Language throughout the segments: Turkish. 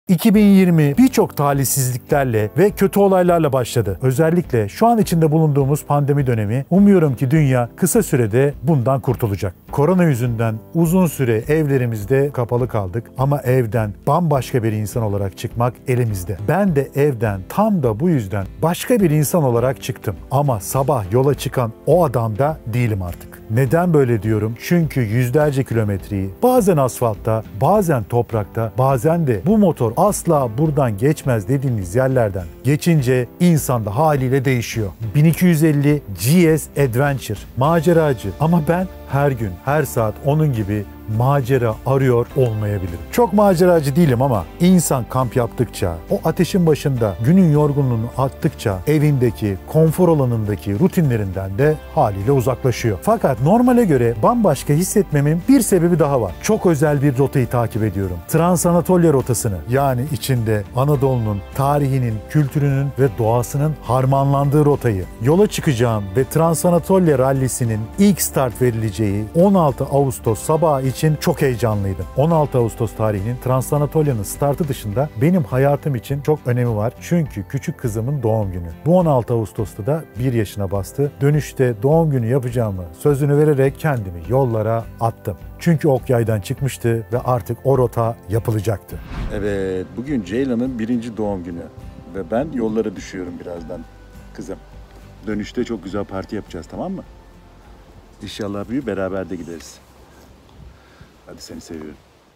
2020 birçok talihsizliklerle ve kötü olaylarla başladı. Özellikle şu an içinde bulunduğumuz pandemi dönemi, umuyorum ki dünya kısa sürede bundan kurtulacak. Korona yüzünden uzun süre evlerimizde kapalı kaldık ama evden bambaşka bir insan olarak çıkmak elimizde. Ben de evden tam da bu yüzden başka bir insan olarak çıktım. Ama sabah yola çıkan o adam da değilim artık. Neden böyle diyorum? Çünkü yüzlerce kilometreyi bazen asfaltta, bazen toprakta, bazen de bu motor asla buradan geçmez dediğimiz yerlerden geçince insan da haliyle değişiyor. 1250 GS Adventure, maceracı, ama ben her gün, her saat onun gibi macera arıyor olmayabilirim. Çok maceracı değilim ama insan kamp yaptıkça, o ateşin başında günün yorgunluğunu attıkça evindeki, konfor alanındaki rutinlerinden de haliyle uzaklaşıyor. Fakat normale göre bambaşka hissetmemin bir sebebi daha var. Çok özel bir rotayı takip ediyorum. Trans-Anatolya rotasını, yani içinde Anadolu'nun, tarihinin, kültürünün ve doğasının harmanlandığı rotayı. Yola çıkacağım ve Trans-Anatolya rallisinin ilk start verileceği 16 Ağustos sabahı için çok heyecanlıydım. 16 Ağustos tarihinin Trans-Anatolya'nın startı dışında benim hayatım için çok önemi var. Çünkü küçük kızımın doğum günü. Bu 16 Ağustos'ta da 1 yaşına bastı. Dönüşte doğum günü yapacağımı sözünü vererek kendimi yollara attım. Çünkü ok yaydan çıkmıştı ve artık o rota yapılacaktı. Evet, bugün Ceylan'ın 1. doğum günü ve ben yollara düşüyorum birazdan kızım. Dönüşte çok güzel parti yapacağız, tamam mı? İnşallah büyü beraber de gideriz. Hadi, seni seviyorum.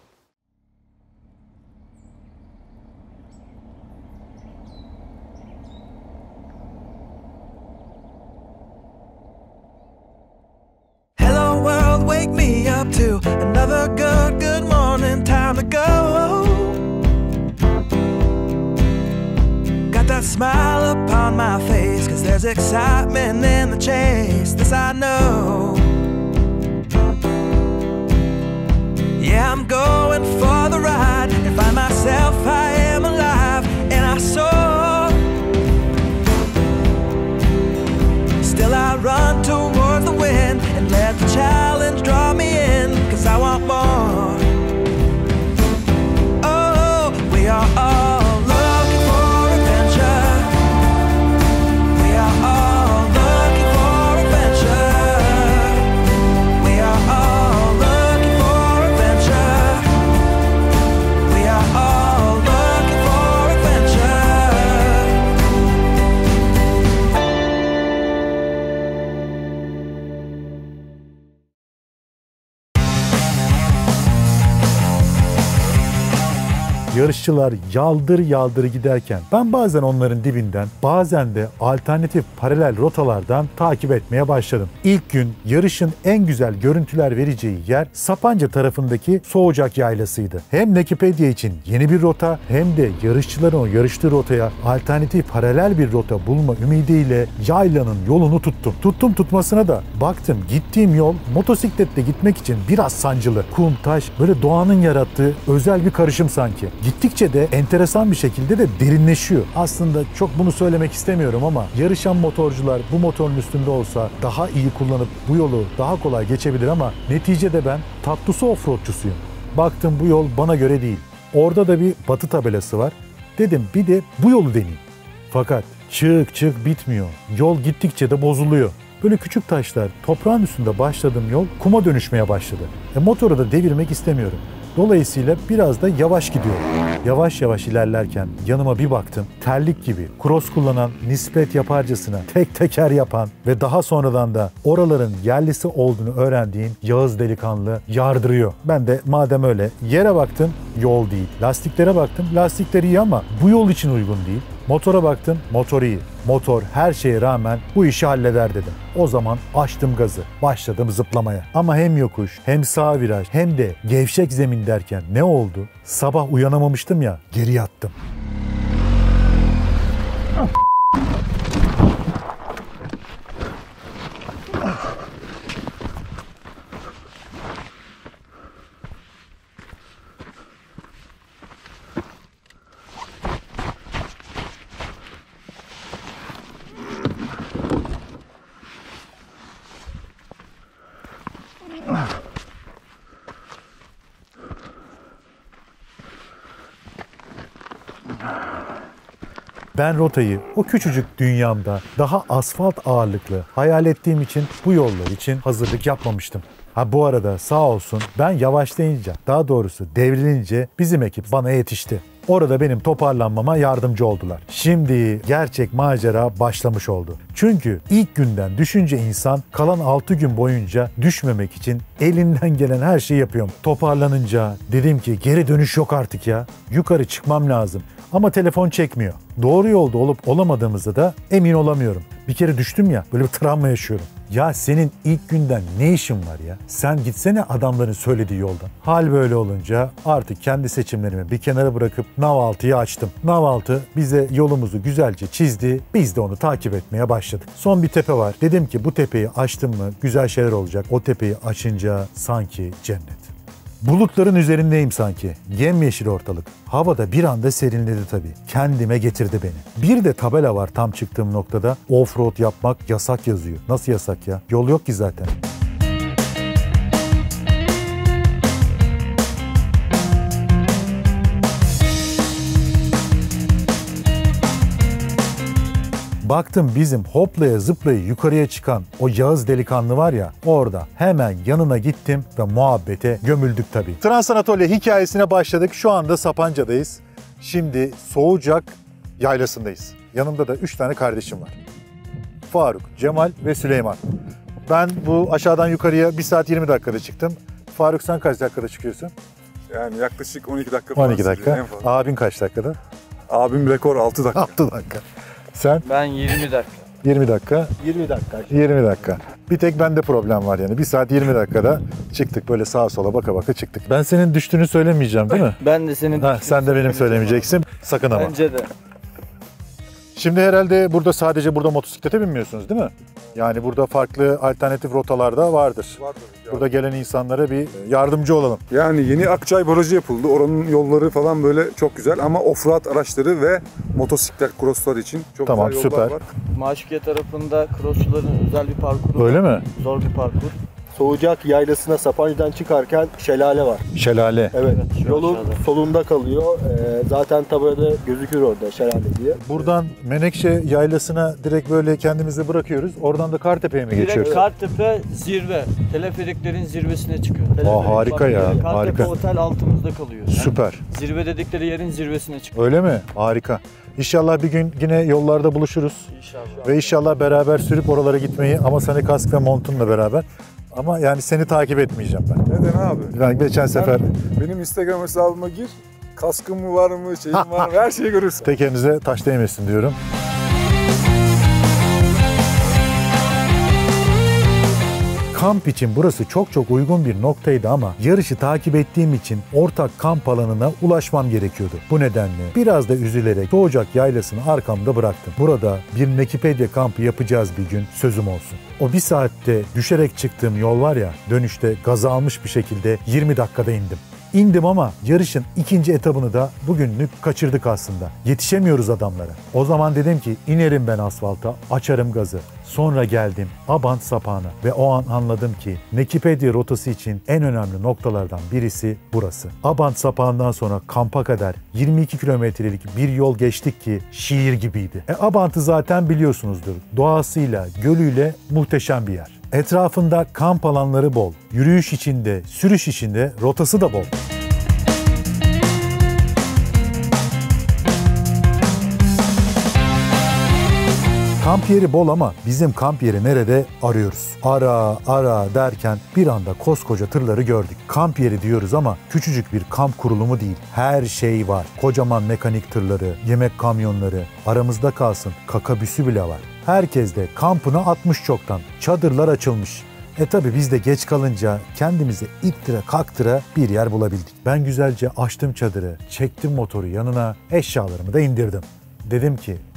Hello world, wake me up to another good morning, time to go. Got that smile upon my face, 'cause there's excitement in the chase, this I know. Yeah, I'm going for the ride and find myself, I am alive and I soar. Still I run towards the wind and let the challenge draw me in, 'cause I want more. Oh, we are all looking for adventure. We are all looking for adventure. We are all looking for adventure. We are all looking for adventure. Yarışçılar yaldır yaldır giderken ben bazen onların dibinden, bazen de alternatif paralel rotalardan takip etmeye başladım. İlk gün yarışın en güzel görüntüler vereceği yer Sapanca tarafındaki Soğucak Yaylası'ydı. Hem Wikipedia için yeni bir rota hem de yarışçıların o yarıştığı rotaya alternatif paralel bir rota bulma ümidiyle yaylanın yolunu tuttum. Tutmasına da baktım gittiğim yol motosikletle gitmek için biraz sancılı. Kum, taş, böyle doğanın yarattığı özel bir karışım sanki. Gittikçe de enteresan bir şekilde de derinleşiyor. Aslında çok bunu söylemek istemiyorum ama yarışan motorcular bu motorun üstünde olsa daha iyi kullanıp bu yolu daha kolay geçebilir ama neticede ben tatlısı offroadçusuyum. Baktım bu yol bana göre değil. Orada da bir batı tabelası var. Dedim bir de bu yolu deneyeyim. Fakat çık bitmiyor. Yol gittikçe de bozuluyor. Böyle küçük taşlar, toprağın üstünde başladığım yol kuma dönüşmeye başladı. Motoru da devirmek istemiyorum. Dolayısıyla biraz da yavaş gidiyorum. Yavaş yavaş ilerlerken yanıma bir baktım. Terlik gibi cross kullanan, nispet yaparcasına tek teker yapan ve daha sonradan da oraların yerlisi olduğunu öğrendiğim Yağız delikanlı yardırıyor. Ben de madem öyle yere baktım, yol değil. Lastiklere baktım, lastikleri iyi ama bu yol için uygun değil. Motora baktım, motor iyi. Motor her şeye rağmen bu işi halleder dedim. O zaman açtım gazı, başladım zıplamaya. Ama hem yokuş, hem sağ viraj, hem de gevşek zemin derken ne oldu? Sabah uyanamamıştım ya, geri yattım. Ben rotayı o küçücük dünyamda daha asfalt ağırlıklı hayal ettiğim için bu yollar için hazırlık yapmamıştım. Ha bu arada sağ olsun ben yavaşlayınca, daha doğrusu devrilince bizim ekip bana yetişti. Orada benim toparlanmama yardımcı oldular. Şimdi gerçek macera başlamış oldu. Çünkü ilk günden düşünce insan kalan 6 gün boyunca düşmemek için elinden gelen her şeyi yapıyorum. Toparlanınca dedim ki geri dönüş yok artık ya. Yukarı çıkmam lazım. Ama telefon çekmiyor. Doğru yolda olup olamadığımızda da emin olamıyorum. Bir kere düştüm ya, böyle bir travma yaşıyorum. Ya senin ilk günden ne işin var ya? Sen gitsene adamların söylediği yoldan. Hal böyle olunca artık kendi seçimlerimi bir kenara bırakıp Nav6'yı açtım. Nav6 bize yolumuzu güzelce çizdi. Biz de onu takip etmeye başladık. Son bir tepe var. Dedim ki bu tepeyi açtım mı güzel şeyler olacak. O tepeyi açınca sanki cennet. Bulutların üzerindeyim sanki. Yemyeşil ortalık. Havada bir anda serinledi tabii. Kendime getirdi beni. Bir de tabela var tam çıktığım noktada. Offroad yapmak yasak yazıyor. Nasıl yasak ya? Yol yok ki zaten. Baktım bizim hoplaya zıplaya yukarıya çıkan o Yağız delikanlı var ya, orada hemen yanına gittim ve muhabbete gömüldük tabii. Trans Anatolia hikayesine başladık. Şu anda Sapanca'dayız. Şimdi Soğucak Yaylası'ndayız. Yanımda da 3 tane kardeşim var. Faruk, Cemal ve Süleyman. Ben bu aşağıdan yukarıya 1 saat 20 dakikada çıktım. Faruk sen kaç dakikada çıkıyorsun? Yani yaklaşık 12 dakika falan 12 dakika. en fazla. Abin kaç dakikada? Abim rekor 6 dakika. 6 dakika. Sen? Ben 20 dakika. 20 dakika. 20 dakika. 20 dakika. Bir tek bende problem var yani. 1 saat 20 dakikada çıktık, böyle sağa sola baka baka çıktık. Ben senin düştüğünü söylemeyeceğim değil mi? Ben de senin... Ha, sen de benim söylemeyeceksin. Sakın ama. Bence de. Şimdi herhalde sadece burada motosiklete binmiyorsunuz değil mi? Yani burada farklı alternatif rotalarda vardır. Vardır. Burada gelen insanlara bir yardımcı olalım. Yani yeni Akçay Barajı yapıldı. Oranın yolları falan böyle çok güzel ama offroad araçları ve motosiklet crosslar için çok Tamam, güzel yollar süper. var. Maşukiye tarafında crossçuların özel bir parkuru var. Öyle mi? Zor bir parkur. Soğucak Yaylası'na Sapanca'dan çıkarken şelale var. Şelale. Evet. şu Yolun aşağıda. solunda kalıyor. Zaten tabelada gözükür orada şelale diye. Buradan Menekşe Yaylası'na direkt böyle kendimizi bırakıyoruz. Oradan da Kartepe'ye mi Direkt geçiyoruz? Kartepe zirve. Teleferiklerin zirvesine çıkıyor. Harika ya, Kartepe harika. otel altımızda kalıyor. Yani Süper. zirve dedikleri yerin zirvesine çıkıyor. Öyle mi? Harika. İnşallah bir gün yine yollarda buluşuruz. İnşallah. Ve inşallah beraber sürüp oralara gitmeyi, ama seni kask ve montunla beraber. Ama yani seni takip etmeyeceğim ben. Neden abi? Ben geçen sefer Benim Instagram hesabıma gir. Kaskım mı var mı, şeyim var mı, her şeyi görürsün. tekerinize taş değmesin diyorum. Kamp için burası çok uygun bir noktaydı ama yarışı takip ettiğim için ortak kamp alanına ulaşmam gerekiyordu. Bu nedenle biraz da üzülerek Soğucak Yaylası'nı arkamda bıraktım. Burada bir Nekipedia kampı yapacağız bir gün, sözüm olsun. O 1 saatte düşerek çıktığım yol var ya, dönüşte gaza almış bir şekilde 20 dakikada indim. İndim ama yarışın 2. etabını da bugünlük kaçırdık aslında. Yetişemiyoruz adamlara. O zaman dedim ki inerim ben asfalta, açarım gazı. Sonra geldim Abant sapağına ve o an anladım ki Nekipedia rotası için en önemli noktalardan birisi burası. Abant sapağından sonra kampa kadar 22 kilometrelik bir yol geçtik ki şiir gibiydi. Abant'ı zaten biliyorsunuzdur. Doğasıyla, gölüyle muhteşem bir yer. Etrafında kamp alanları bol. Yürüyüş içinde, sürüş içinde rotası da bol. Kamp yeri bol ama bizim kamp yeri nerede arıyoruz. Ara derken bir anda koskoca tırları gördük. Kamp yeri diyoruz ama küçücük bir kamp kurulumu değil. Her şey var. Kocaman mekanik tırları, yemek kamyonları, aramızda kalsın kakabüsü bile var. Herkes de kampını atmış çoktan. Çadırlar açılmış. Tabi biz de geç kalınca kendimize ittire kaktıra bir yer bulabildik. Ben güzelce açtım çadırı, çektim motoru yanına, eşyalarımı da indirdim. Dedim ki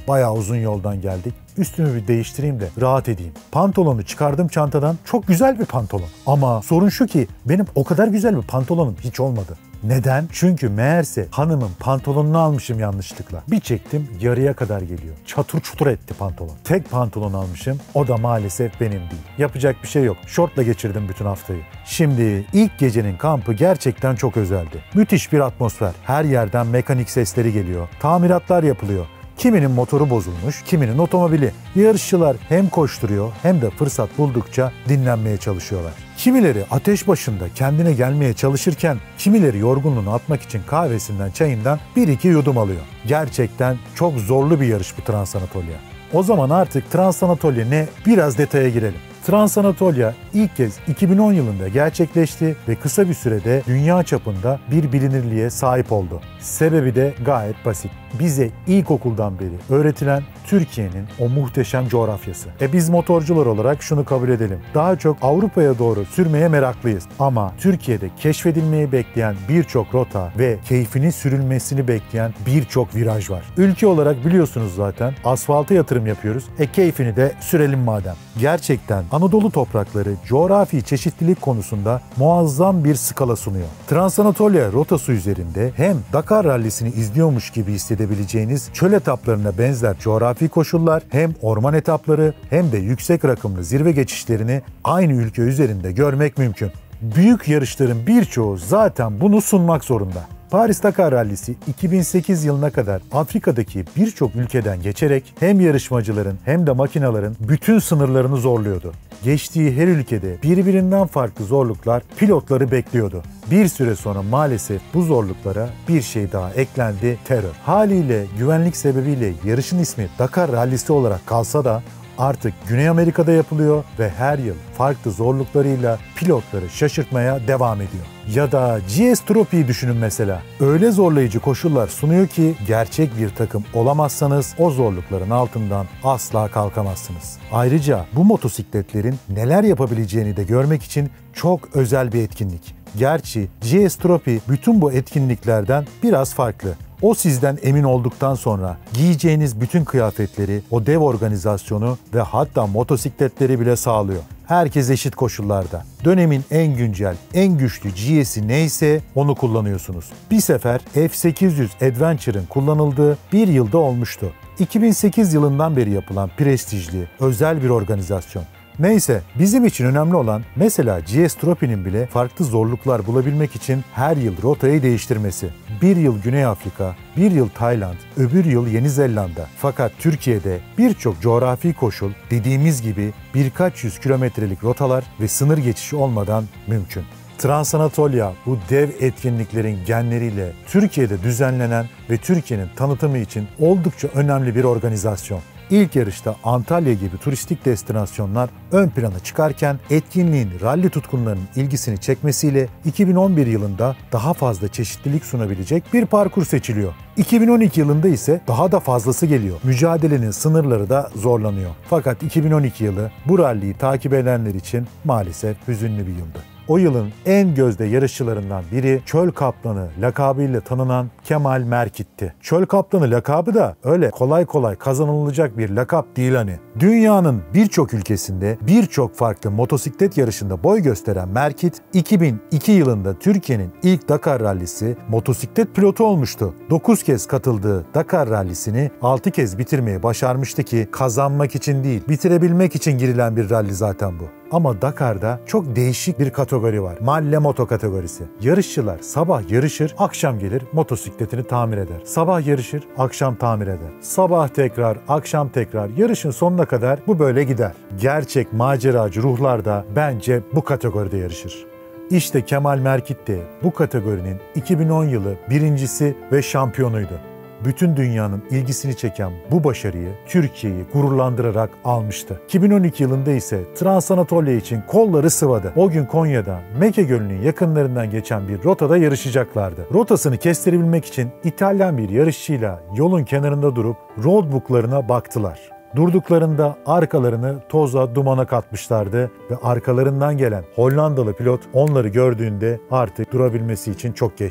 Bayağı uzun yoldan geldik. Üstümü bir değiştireyim de rahat edeyim. Pantolonu çıkardım çantadan. Çok güzel bir pantolon. Ama sorun şu ki benim o kadar güzel bir pantolonum hiç olmadı. Neden? Çünkü meğerse hanımın pantolonunu almışım yanlışlıkla. Bir çektim yarıya kadar geliyor. Çatır çutur etti pantolon. Tek pantolon almışım, o da maalesef benim değil. Yapacak bir şey yok. Şortla geçirdim bütün haftayı. Şimdi ilk gecenin kampı gerçekten çok özeldi. Müthiş bir atmosfer. Her yerden mekanik sesleri geliyor. Tamiratlar yapılıyor. Kiminin motoru bozulmuş, kiminin otomobili. Yarışçılar hem koşturuyor hem de fırsat buldukça dinlenmeye çalışıyorlar. Kimileri ateş başında kendine gelmeye çalışırken kimileri yorgunluğunu atmak için kahvesinden, çayından bir iki yudum alıyor. Gerçekten çok zorlu bir yarış bu Transanatolia. O zaman artık Transanatolia ne? Biraz detaya girelim. Transanatolia ilk kez 2010 yılında gerçekleşti ve kısa bir sürede dünya çapında bir bilinirliğe sahip oldu. Sebebi de gayet basit. Bize ilkokuldan beri öğretilen Türkiye'nin o muhteşem coğrafyası. Biz motorcular olarak şunu kabul edelim. Daha çok Avrupa'ya doğru sürmeye meraklıyız. Ama Türkiye'de keşfedilmeyi bekleyen birçok rota ve keyfinin sürülmesini bekleyen birçok viraj var. Ülke olarak biliyorsunuz zaten asfalta yatırım yapıyoruz. Keyfini de sürelim madem. Gerçekten Anadolu toprakları coğrafi çeşitlilik konusunda muazzam bir skala sunuyor. Transanatolia rotası üzerinde hem Dakar rallisini izliyormuş gibi hissedebileceğiniz çöl etaplarına benzer coğrafi koşullar, hem orman etapları hem de yüksek rakımlı zirve geçişlerini aynı ülke üzerinde görmek mümkün. Büyük yarışların birçoğu zaten bunu sunmak zorunda. Paris-Dakar Rallisi 2008 yılına kadar Afrika'daki birçok ülkeden geçerek hem yarışmacıların hem de makinelerin bütün sınırlarını zorluyordu. Geçtiği her ülkede birbirinden farklı zorluklar pilotları bekliyordu. Bir süre sonra maalesef bu zorluklara bir şey daha eklendi: terör. Haliyle güvenlik sebebiyle yarışın ismi Dakar Rallisi olarak kalsa da artık Güney Amerika'da yapılıyor ve her yıl farklı zorluklarıyla pilotları şaşırtmaya devam ediyor. Ya da GS Trophy'yi düşünün mesela. Öyle zorlayıcı koşullar sunuyor ki gerçek bir takım olamazsanız o zorlukların altından asla kalkamazsınız. Ayrıca bu motosikletlerin neler yapabileceğini de görmek için çok özel bir etkinlik. Gerçi GS Trophy bütün bu etkinliklerden biraz farklı. O sizden emin olduktan sonra giyeceğiniz bütün kıyafetleri, o dev organizasyonu ve hatta motosikletleri bile sağlıyor. Herkes eşit koşullarda. Dönemin en güncel, en güçlü GS'i neyse onu kullanıyorsunuz. Bir sefer F800 Adventure'ın kullanıldığı bir yılda olmuştu. 2008 yılından beri yapılan prestijli, özel bir organizasyon. Neyse, bizim için önemli olan mesela GS Trophy'nin bile farklı zorluklar bulabilmek için her yıl rotayı değiştirmesi. Bir yıl Güney Afrika, bir yıl Tayland, öbür yıl Yeni Zelanda. Fakat Türkiye'de birçok coğrafi koşul dediğimiz gibi birkaç yüz kilometrelik rotalar ve sınır geçişi olmadan mümkün. Transanatolia bu dev etkinliklerin genleriyle Türkiye'de düzenlenen ve Türkiye'nin tanıtımı için oldukça önemli bir organizasyon. İlk yarışta Antalya gibi turistik destinasyonlar ön plana çıkarken etkinliğin ralli tutkunlarının ilgisini çekmesiyle 2011 yılında daha fazla çeşitlilik sunabilecek bir parkur seçiliyor. 2012 yılında ise daha da fazlası geliyor. Mücadelenin sınırları da zorlanıyor. Fakat 2012 yılı bu ralliyi takip edenler için maalesef hüzünlü bir yıldı. O yılın en gözde yarışçılarından biri Çöl Kaplanı lakabıyla tanınan Kemal Merkit'ti. Çöl Kaplanı lakabı da öyle kolay kolay kazanılacak bir lakap değil hani. Dünyanın birçok ülkesinde birçok farklı motosiklet yarışında boy gösteren Merkit, 2002 yılında Türkiye'nin ilk Dakar Rallisi motosiklet pilotu olmuştu. 9 kez katıldığı Dakar Rallisini 6 kez bitirmeyi başarmıştı ki kazanmak için değil, bitirebilmek için girilen bir ralli zaten bu. Ama Dakar'da çok değişik bir kategori var. Malle moto kategorisi. Yarışçılar sabah yarışır, akşam gelir motosikletini tamir eder. Sabah yarışır, akşam tamir eder. Sabah tekrar, akşam tekrar. Yarışın sonuna kadar bu böyle gider. Gerçek maceracı ruhlar da bence bu kategoride yarışır. İşte Kemal Merkit de bu kategorinin 2010 yılı birincisi ve şampiyonuydu. Bütün dünyanın ilgisini çeken bu başarıyı Türkiye'yi gururlandırarak almıştı. 2012 yılında ise Transanatolia için kolları sıvadı. O gün Konya'da Meke Gölü'nün yakınlarından geçen bir rotada yarışacaklardı. Rotasını kestirebilmek için İtalyan bir yarışçıyla yolun kenarında durup roadbooklarına baktılar. Durduklarında arkalarını toza, dumana katmışlardı ve arkalarından gelen Hollandalı pilot onları gördüğünde artık durabilmesi için çok geçti.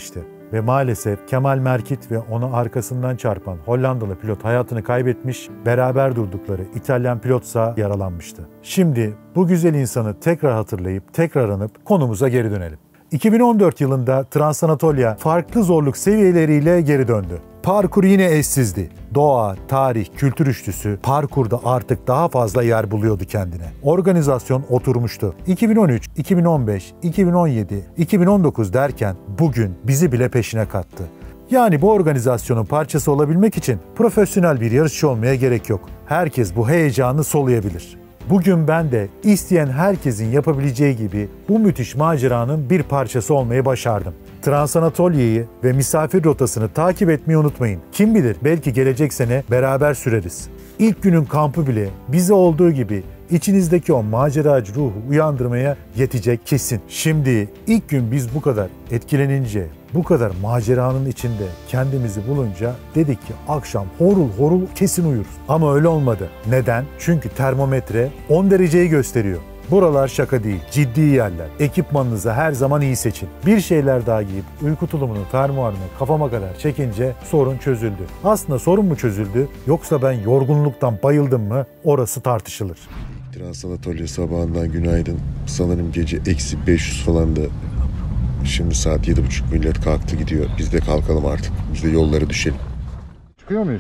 Ve maalesef Kemal Merkit ve onu arkasından çarpan Hollandalı pilot hayatını kaybetmiş, beraber durdukları İtalyan pilotsa yaralanmıştı. Şimdi bu güzel insanı tekrar hatırlayıp tekrar anıp konumuza geri dönelim. 2014 yılında Transanatolia farklı zorluk seviyeleriyle geri döndü. Parkur yine eşsizdi. Doğa, tarih, kültür üçlüsü parkurda artık daha fazla yer buluyordu kendine. Organizasyon oturmuştu. 2013, 2015, 2017, 2019 derken bugün bizi bile peşine kattı. Yani bu organizasyonun parçası olabilmek için profesyonel bir yarışçı olmaya gerek yok. Herkes bu heyecanı soluyabilir. Bugün ben de isteyen herkesin yapabileceği gibi bu müthiş maceranın bir parçası olmayı başardım. Transanatolia'yı ve misafir rotasını takip etmeyi unutmayın. Kim bilir belki gelecek sene beraber süreriz. İlk günün kampı bile bize olduğu gibi içinizdeki o maceracı ruhu uyandırmaya yetecek kesin. Şimdi ilk gün biz bu kadar etkilenince, bu kadar maceranın içinde kendimizi bulunca dedik ki akşam horul horul kesin uyuruz. Ama öyle olmadı. Neden? Çünkü termometre 10 dereceyi gösteriyor. Buralar şaka değil, ciddi yerler. Ekipmanınızı her zaman iyi seçin. Bir şeyler daha giyip uyku tulumunu, fermuarını kafama kadar çekince sorun çözüldü. Aslında sorun mu çözüldü yoksa ben yorgunluktan bayıldım mı orası tartışılır. Transanatolia sabahından günaydın. Sanırım gece -500 falandı. Şimdi saat 7.30, millet kalktı gidiyor. Biz de kalkalım artık. Biz de yollara düşelim. Çıkıyor muyuz?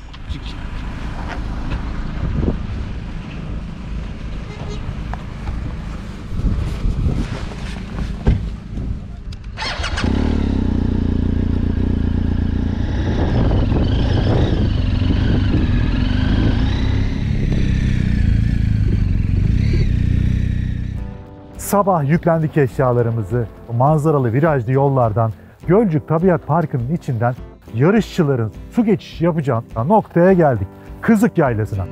Sabah yüklendik eşyalarımızı, manzaralı virajlı yollardan, Gölcük Tabiat Parkı'nın içinden yarışçıların su geçişi yapacağı noktaya geldik. Kızık Yaylası'na.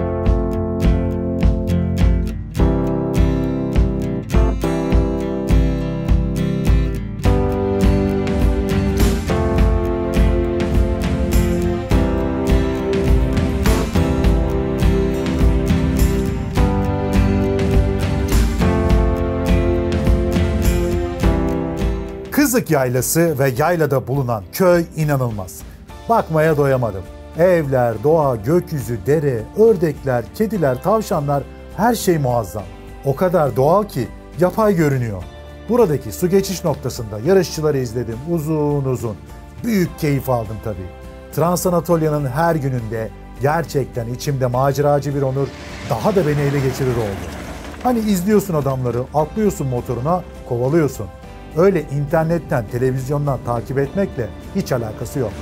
Kızık Yaylası ve yaylada bulunan köy inanılmaz. Bakmaya doyamadım. Evler, doğa, gökyüzü, dere, ördekler, kediler, tavşanlar her şey muazzam. O kadar doğal ki yapay görünüyor. Buradaki su geçiş noktasında yarışçıları izledim uzun uzun. Büyük keyif aldım tabii. Transanatolia'nın her gününde gerçekten içimde maceracı bir onur daha da beni ele geçirir oldu. Hani izliyorsun adamları, atlıyorsun motoruna, kovalıyorsun. Öyle internetten, televizyondan takip etmekle hiç alakası yok.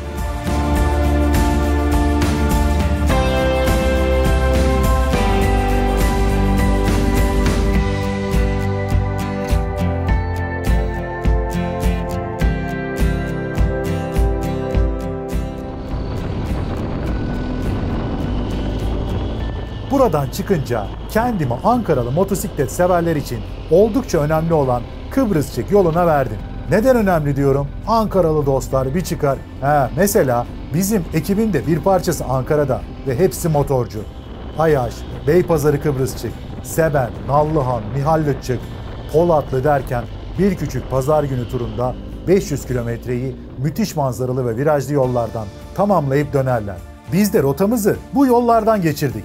Buradan çıkınca kendimi Ankaralı motosiklet severler için oldukça önemli olan Kıbrısçık yoluna verdim. Neden önemli diyorum? Ankaralı dostlar bir çıkar. Mesela bizim ekibin de bir parçası Ankara'da ve hepsi motorcu. Ayaş, Beypazarı Kıbrısçık, Seben, Nallıhan, Mihallütçük, Polatlı derken bir küçük pazar günü turunda 500 kilometreyi müthiş manzaralı ve virajlı yollardan tamamlayıp dönerler. Biz de rotamızı bu yollardan geçirdik.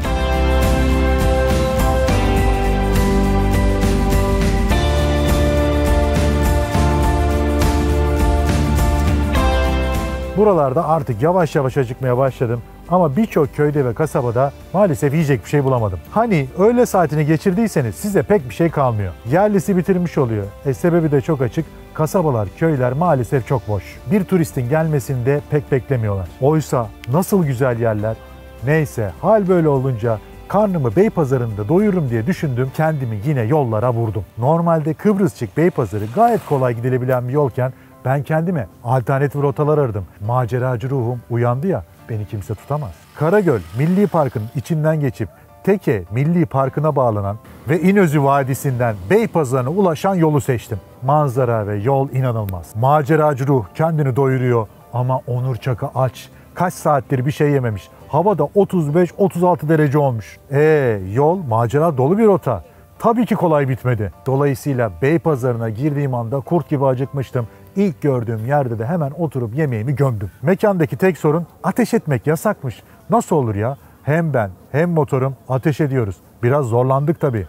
Buralarda artık yavaş yavaş acıkmaya başladım ama birçok köyde ve kasabada maalesef yiyecek bir şey bulamadım. Hani öğle saatini geçirdiyseniz size pek bir şey kalmıyor. Yerlisi bitirmiş oluyor. Sebebi de çok açık. Kasabalar, köyler maalesef çok boş. Bir turistin gelmesini de pek beklemiyorlar. Oysa nasıl güzel yerler. Neyse hal böyle olunca karnımı Beypazarı'nda doyururum diye düşündüm. Kendimi yine yollara vurdum. Normalde Kıbrısçık Beypazarı gayet kolay gidilebilen bir yolken ben kendime alternatif rotalar aradım. Maceracı ruhum uyandı ya, beni kimse tutamaz. Karagöl Milli Parkı'nın içinden geçip Teke Milli Parkı'na bağlanan ve İnözü Vadisi'nden Beypazarı'na ulaşan yolu seçtim. Manzara ve yol inanılmaz. Maceracı ruh kendini doyuruyor ama Onur Çakı aç. Kaç saattir bir şey yememiş. Havada 35-36 derece olmuş. Yol macera dolu bir rota. Tabii ki kolay bitmedi. Dolayısıyla Beypazarı'na girdiğim anda kurt gibi acıkmıştım. İlk gördüğüm yerde de hemen oturup yemeğimi gömdüm. Mekandaki tek sorun ateş etmek yasakmış. Nasıl olur ya? Hem ben hem motorum ateş ediyoruz. Biraz zorlandık tabii.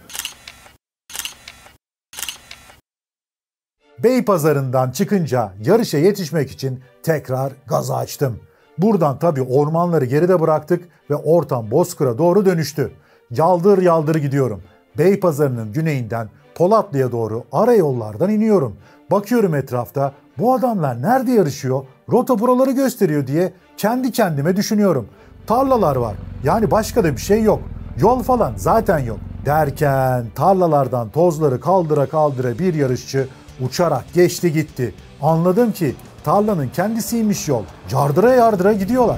Beypazarı'ndan çıkınca yarışa yetişmek için tekrar gaza açtım. Buradan tabii ormanları geride bıraktık ve ortam Bozkır'a doğru dönüştü. Yaldır yaldır gidiyorum. Beypazarı'nın güneyinden Polatlı'ya doğru ara yollardan iniyorum. Bakıyorum etrafta, bu adamlar nerede yarışıyor, rota buraları gösteriyor diye kendi kendime düşünüyorum. Tarlalar var, yani başka da bir şey yok. Yol falan zaten yok. Derken tarlalardan tozları kaldıra kaldıra bir yarışçı uçarak geçti gitti. Anladım ki tarlanın kendisiymiş yol. Yardıra yardıra gidiyorlar.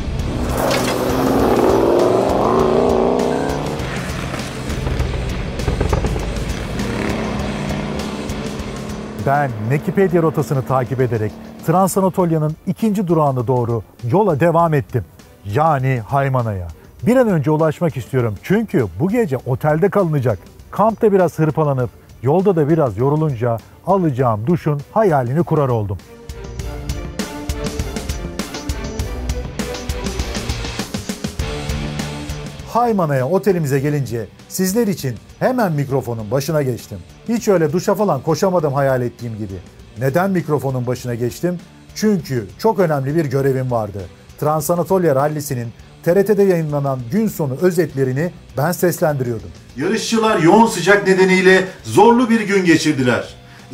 Ben Mekipedia rotasını takip ederek Transanatolia'nın 2. durağına doğru yola devam ettim. Yani Haymana'ya. Bir an önce ulaşmak istiyorum çünkü bu gece otelde kalınacak. Kampta biraz hırpalanıp yolda da biraz yorulunca alacağım duşun hayalini kurar oldum. Haymana'ya otelimize gelince sizler için hemen mikrofonun başına geçtim. Hiç öyle duşa falan koşamadım hayal ettiğim gibi. Neden mikrofonun başına geçtim? Çünkü çok önemli bir görevim vardı. Transanatolia Rally'sinin TRT'de yayınlanan gün sonu özetlerini ben seslendiriyordum. Yarışçılar yoğun sıcak nedeniyle zorlu bir gün geçirdiler.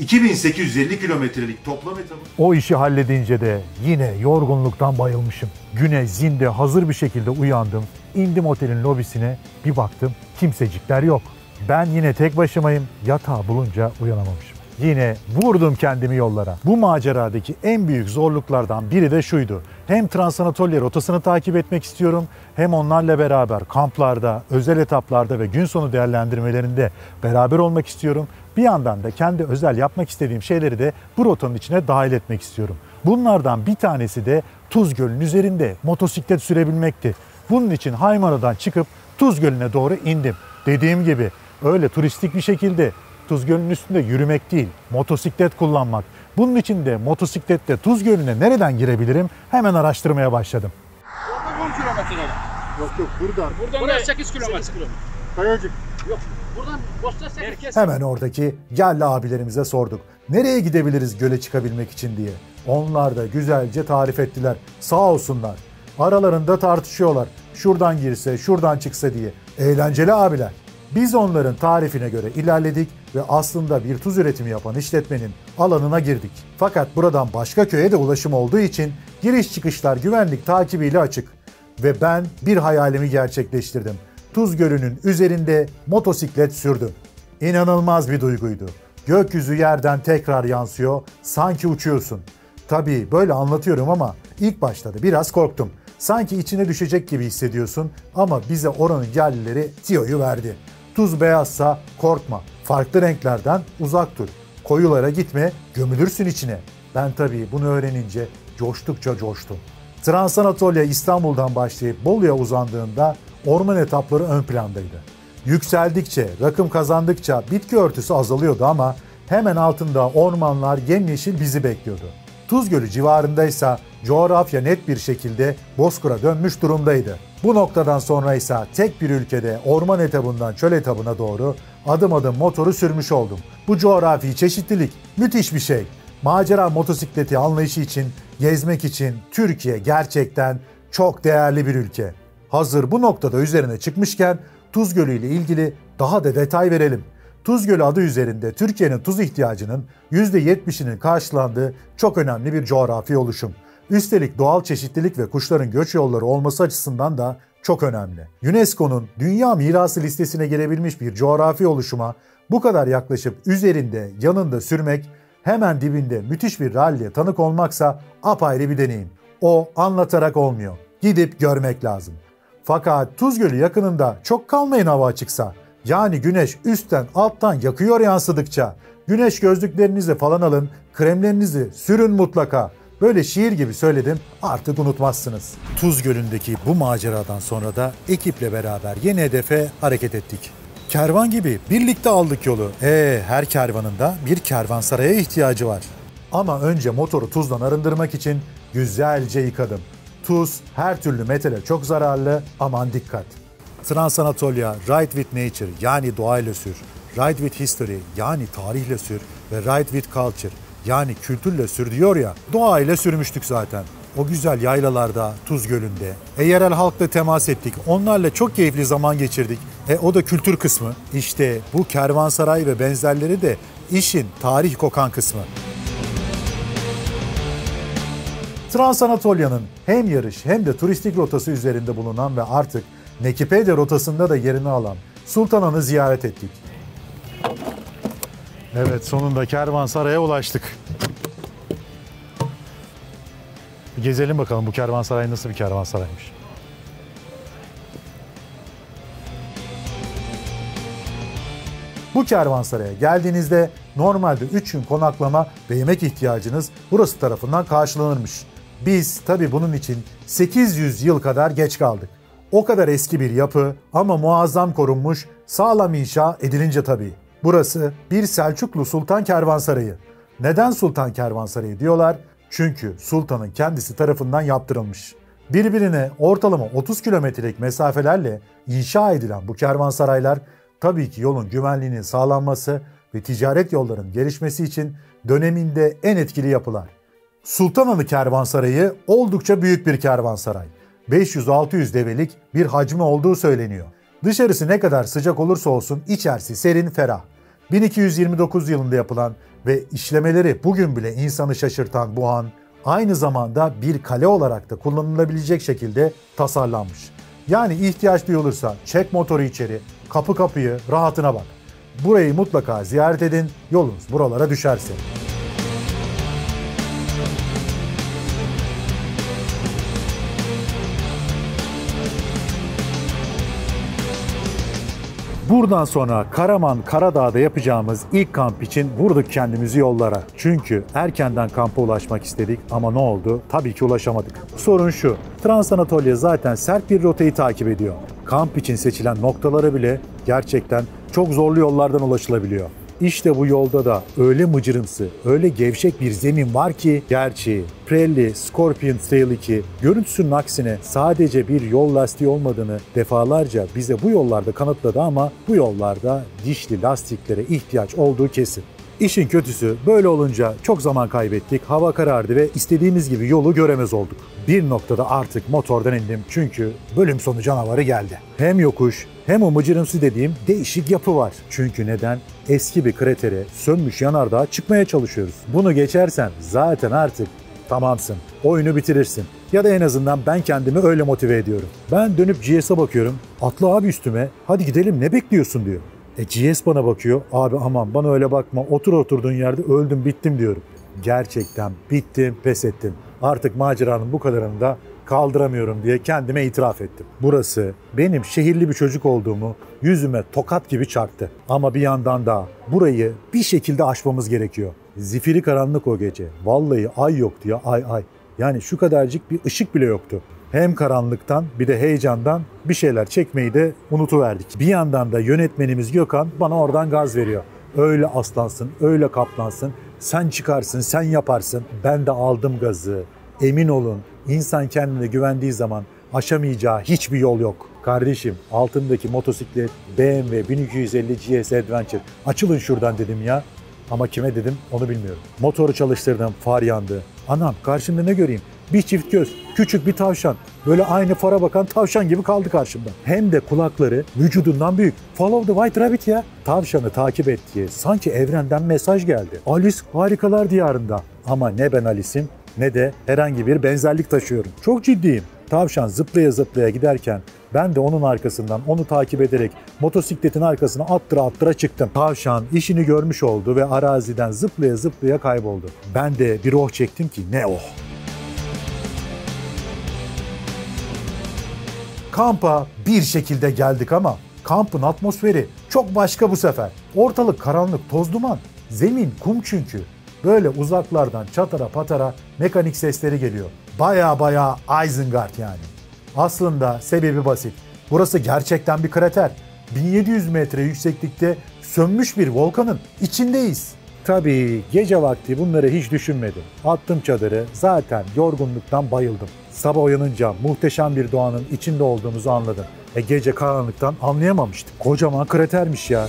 2850 kilometrelik toplam etabı... O işi halledince de yine yorgunluktan bayılmışım. Güne zinde hazır bir şekilde uyandım. İndim otelin lobisine, bir baktım kimsecikler yok. Ben yine tek başımayım, yatağı bulunca uyanamamışım. Yine vurdum kendimi yollara. Bu maceradaki en büyük zorluklardan biri de şuydu. Hem Transanatolia rotasını takip etmek istiyorum, hem onlarla beraber kamplarda, özel etaplarda ve gün sonu değerlendirmelerinde beraber olmak istiyorum. Bir yandan da kendi özel yapmak istediğim şeyleri de bu rotanın içine dahil etmek istiyorum. Bunlardan bir tanesi de Tuz Gölü'nün üzerinde motosiklet sürebilmekti. Bunun için Haymana'dan çıkıp Tuz Gölü'ne doğru indim. Dediğim gibi öyle turistik bir şekilde Tuz Gölü'nün üstünde yürümek değil, motosiklet kullanmak. Bunun için de motosikletle Tuz Gölü'ne nereden girebilirim hemen araştırmaya başladım. Orada 10 kilometre. Yok buradan. Buraya 8 kilometre. Kayacık. Yok. Buradan Bosta 8. Hemen oradaki yerli abilerimize sorduk. Nereye gidebiliriz göle çıkabilmek için diye. Onlar da güzelce tarif ettiler. Sağ olsunlar. Aralarında tartışıyorlar. Şuradan girse, şuradan çıksa diye. Eğlenceli abiler. Biz onların tarifine göre ilerledik ve aslında bir tuz üretimi yapan işletmenin alanına girdik. Fakat buradan başka köye de ulaşım olduğu için giriş çıkışlar güvenlik takibiyle açık. Ve ben bir hayalimi gerçekleştirdim. Tuz Gölü'nün üzerinde motosiklet sürdüm. İnanılmaz bir duyguydu. Gökyüzü yerden tekrar yansıyor, sanki uçuyorsun. Tabii böyle anlatıyorum ama ilk başta da biraz korktum. Sanki içine düşecek gibi hissediyorsun ama bize oranın yerlileri tiyoyu verdi. Tuz beyazsa korkma, farklı renklerden uzak dur. Koyulara gitme, gömülürsün içine. Ben tabii bunu öğrenince coştukça coştum. Transanatolia İstanbul'dan başlayıp Bolu'ya uzandığında orman etapları ön plandaydı. Yükseldikçe, rakım kazandıkça bitki örtüsü azalıyordu ama hemen altında ormanlar yemyeşil bizi bekliyordu. Tuz Gölü civarındaysa coğrafya net bir şekilde Bozkır'a dönmüş durumdaydı. Bu noktadan sonra ise tek bir ülkede orman etabından çöl etabına doğru adım adım motoru sürmüş oldum. Bu coğrafi çeşitlilik müthiş bir şey. Macera motosikleti anlayışı için, gezmek için Türkiye gerçekten çok değerli bir ülke. Hazır bu noktada üzerine çıkmışken Tuz Gölü ile ilgili daha da detay verelim. Tuz Gölü adı üzerinde Türkiye'nin tuz ihtiyacının %70'inin karşılandığı çok önemli bir coğrafi oluşum. Üstelik doğal çeşitlilik ve kuşların göç yolları olması açısından da çok önemli. UNESCO'nun Dünya Mirası listesine girebilmiş bir coğrafi oluşuma bu kadar yaklaşıp üzerinde, yanında sürmek, hemen dibinde müthiş bir ralliye tanık olmaksa apayrı bir deneyim. O anlatarak olmuyor. Gidip görmek lazım. Fakat Tuz Gölü yakınında çok kalmayın hava açıksa. Yani güneş üstten alttan yakıyor yansıdıkça. Güneş gözlüklerinizi falan alın, kremlerinizi sürün mutlaka. Böyle şiir gibi söyledim, artık unutmazsınız. Tuz Gölü'ndeki bu maceradan sonra da ekiple beraber yeni hedefe hareket ettik. Kervan gibi birlikte aldık yolu. Her kervanın da bir kervansaraya ihtiyacı var. Ama önce motoru tuzdan arındırmak için güzelce yıkadım. Tuz her türlü metale çok zararlı, aman dikkat. Transanatolia Ride with Nature yani doğayla sür, Ride with History yani tarihle sür ve Ride with Culture yani kültürle sür diyor ya, doğayla sürmüştük zaten. O güzel yaylalarda, Tuz Gölü'nde. Yerel halkla temas ettik. Onlarla çok keyifli zaman geçirdik. O da kültür kısmı. İşte bu kervansaray ve benzerleri de işin tarih kokan kısmı. Transanatolia'nın hem yarış hem de turistik rotası üzerinde bulunan ve artık Nekipedia rotasında da yerini alan Sultanhan'ı ziyaret ettik. Evet, sonunda kervansaraya ulaştık. Bir gezelim bakalım bu kervansaray nasıl bir kervansaraymış. Bu kervansaraya geldiğinizde normalde 3 gün konaklama ve yemek ihtiyacınız burası tarafından karşılanırmış. Biz tabii bunun için 800 yıl kadar geç kaldık. O kadar eski bir yapı ama muazzam korunmuş, sağlam inşa edilince tabii. Burası bir Selçuklu Sultan Kervansarayı. Neden Sultan Kervansarayı diyorlar? Çünkü sultanın kendisi tarafından yaptırılmış. Birbirine ortalama 30 kilometrelik mesafelerle inşa edilen bu kervansaraylar tabii ki yolun güvenliğinin sağlanması ve ticaret yollarının gelişmesi için döneminde en etkili yapılar. Sultanhanı Kervansarayı oldukça büyük bir kervansaray. 500-600 develik bir hacmi olduğu söyleniyor. Dışarısı ne kadar sıcak olursa olsun içerisi serin, ferah. 1229 yılında yapılan ve işlemeleri bugün bile insanı şaşırtan bu han, aynı zamanda bir kale olarak da kullanılabilecek şekilde tasarlanmış. Yani ihtiyaç duyulursa çek motoru içeri, kapı kapıyı, rahatına bak. Burayı mutlaka ziyaret edin, yolunuz buralara düşerse. Buradan sonra Karaman Karadağ'da yapacağımız ilk kamp için vurduk kendimizi yollara. Çünkü erkenden kampa ulaşmak istedik ama ne oldu? Tabii ki ulaşamadık. Sorun şu, Transanatolia zaten sert bir rotayı takip ediyor. Kamp için seçilen noktalara bile gerçekten çok zorlu yollardan ulaşılabiliyor. İşte bu yolda da öyle mıcırımsı, öyle gevşek bir zemin var ki, gerçi Pirelli Scorpion Trail 2 görüntüsünün aksine sadece bir yol lastiği olmadığını defalarca bize bu yollarda kanıtladı ama bu yollarda dişli lastiklere ihtiyaç olduğu kesin. İşin kötüsü böyle olunca çok zaman kaybettik, hava karardı ve istediğimiz gibi yolu göremez olduk. Bir noktada artık motordan indim çünkü bölüm sonu canavarı geldi. Hem yokuş hem o mıcırımsı dediğim değişik yapı var. Çünkü neden? Eski bir kratere, sönmüş yanardağa çıkmaya çalışıyoruz. Bunu geçersen zaten artık tamamsın, oyunu bitirirsin. Ya da en azından ben kendimi öyle motive ediyorum. Ben dönüp GS'e bakıyorum, atla abi üstüme, hadi gidelim ne bekliyorsun diyor. GS bana bakıyor, abi aman bana öyle bakma, oturduğun yerde öldüm bittim diyorum. Gerçekten bittim, pes ettim. Artık maceranın bu kadarını da kaldıramıyorum diye kendime itiraf ettim. Burası benim şehirli bir çocuk olduğumu yüzüme tokat gibi çarptı. Ama bir yandan da burayı bir şekilde aşmamız gerekiyor. Zifiri karanlık o gece. Vallahi ay yoktu ya, ay. Yani şu kadarcık bir ışık bile yoktu. Hem karanlıktan bir de heyecandan bir şeyler çekmeyi de unutuverdik. Bir yandan da yönetmenimiz Gökhan bana oradan gaz veriyor. Öyle aslansın, öyle kaplansın, sen çıkarsın, sen yaparsın. Ben de aldım gazı. Emin olun, insan kendine güvendiği zaman aşamayacağı hiçbir yol yok. Kardeşim, altındaki motosiklet BMW 1250 GS Adventure. Açılın şuradan dedim ya. Ama kime dedim onu bilmiyorum. Motoru çalıştırdım, far yandı. Anam karşımda ne göreyim? Bir çift göz, küçük bir tavşan. Böyle aynı fara bakan tavşan gibi kaldı karşımda. Hem de kulakları vücudundan büyük. Follow the White Rabbit ya. Tavşanı takip et diye sanki evrenden mesaj geldi. Alice harikalar diyarında. Ama ne ben Alice'im ne de herhangi bir benzerlik taşıyorum. Çok ciddiyim. Tavşan zıplaya zıplaya giderken ben de onun arkasından onu takip ederek motosikletin arkasına attıra çıktım. Tavşan işini görmüş oldu ve araziden zıplaya zıplaya kayboldu. Ben de bir oh çektim ki ne oh. Kampa bir şekilde geldik ama kampın atmosferi çok başka bu sefer. Ortalık karanlık, toz duman. Zemin kum çünkü. Böyle uzaklardan çatara patara mekanik sesleri geliyor. Baya Isengard yani. Aslında sebebi basit. Burası gerçekten bir krater. 1700 metre yükseklikte sönmüş bir volkanın içindeyiz. Tabii gece vakti bunları hiç düşünmedim. Attım çadırı, zaten yorgunluktan bayıldım. Sabah uyanınca muhteşem bir doğanın içinde olduğumuzu anladım. Gece karanlıktan anlayamamıştım. Kocaman kratermiş ya.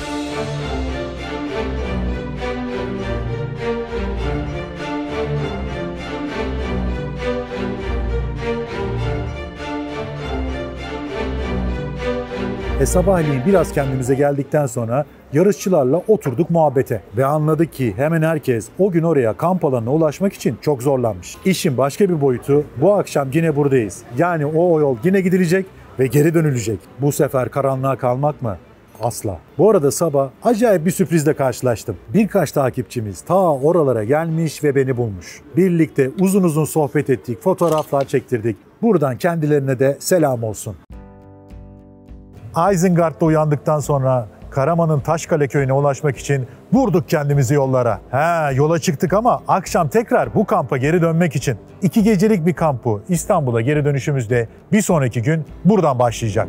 Sabahleyin biraz kendimize geldikten sonra yarışçılarla oturduk muhabbete ve anladık ki hemen herkes o gün oraya kamp alanına ulaşmak için çok zorlanmış. İşin başka bir boyutu, bu akşam yine buradayız. Yani o yol yine gidilecek ve geri dönülecek. Bu sefer karanlığa kalmak mı? Asla. Bu arada sabah acayip bir sürprizle karşılaştım. Birkaç takipçimiz ta oralara gelmiş ve beni bulmuş. Birlikte uzun uzun sohbet ettik, fotoğraflar çektirdik. Buradan kendilerine de selam olsun. Isengard'da uyandıktan sonra Karaman'ın Taşkale köyüne ulaşmak için vurduk kendimizi yollara. Yola çıktık ama akşam tekrar bu kampa geri dönmek için. 2 gecelik bir kampu İstanbul'a geri dönüşümüz de bir sonraki gün buradan başlayacak.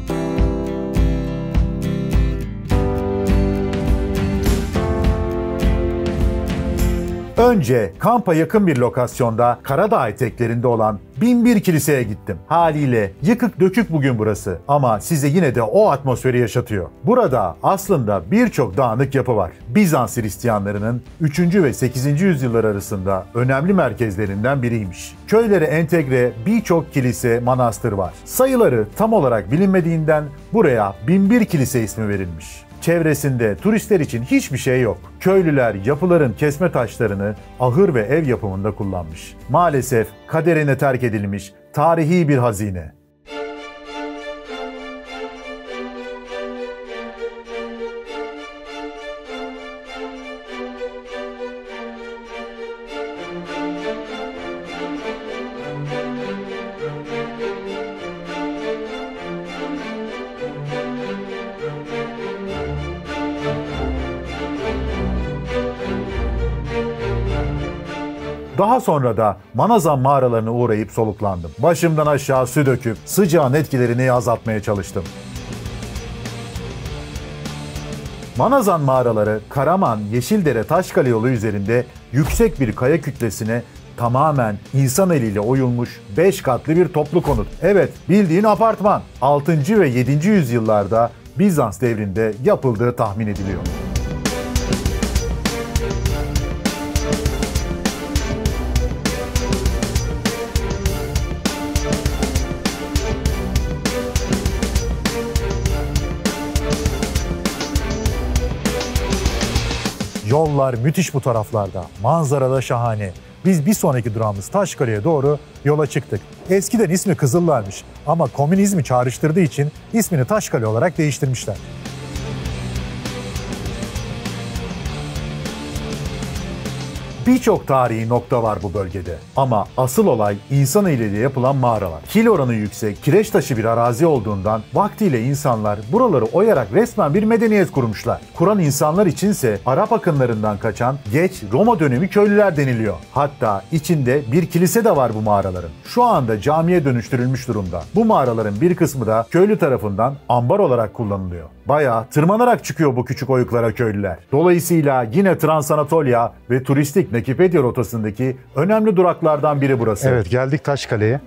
Önce kampa yakın bir lokasyonda Karadağ eteklerinde olan Binbir Kilise'ye gittim. Haliyle yıkık dökük bugün burası ama size yine de o atmosferi yaşatıyor. Burada aslında birçok dağınık yapı var. Bizans Hristiyanlarının 3. ve 8. yüzyıllar arasında önemli merkezlerinden biriymiş. Köylere entegre birçok kilise, manastır var. Sayıları tam olarak bilinmediğinden buraya Binbir Kilise ismi verilmiş. Çevresinde turistler için hiçbir şey yok. Köylüler yapıların kesme taşlarını ahır ve ev yapımında kullanmış. Maalesef kaderine terk edilmiş tarihi bir hazine. Daha sonra da Manazan mağaralarına uğrayıp soluklandım. Başımdan aşağı su döküp sıcağın etkilerini azaltmaya çalıştım. Manazan mağaraları Karaman-Yeşildere-Taşkale yolu üzerinde yüksek bir kaya kütlesine tamamen insan eliyle oyulmuş 5 katlı bir toplu konut. Evet, bildiğin apartman. 6. ve 7. yüzyıllarda Bizans devrinde yapıldığı tahmin ediliyor. Yollar müthiş bu taraflarda. Manzara da şahane. Biz bir sonraki durağımız Taşkale'ye doğru yola çıktık. Eskiden ismi Kızıllar'mış ama komünizmi çağrıştırdığı için ismini Taşkale olarak değiştirmişler. Birçok tarihi nokta var bu bölgede. Ama asıl olay insan eliyle yapılan mağaralar. Kil oranı yüksek, kireç taşı bir arazi olduğundan vaktiyle insanlar buraları oyarak resmen bir medeniyet kurmuşlar. Kuran insanlar içinse Arap akınlarından kaçan geç Roma dönemi köylüler deniliyor. Hatta içinde bir kilise de var bu mağaraların. Şu anda camiye dönüştürülmüş durumda. Bu mağaraların bir kısmı da köylü tarafından ambar olarak kullanılıyor. Bayağı tırmanarak çıkıyor bu küçük oyuklara köylüler. Dolayısıyla yine Transanatolia ve turistik Nekipedya rotasındaki önemli duraklardan biri burası. Evet, geldik Taşkale'ye.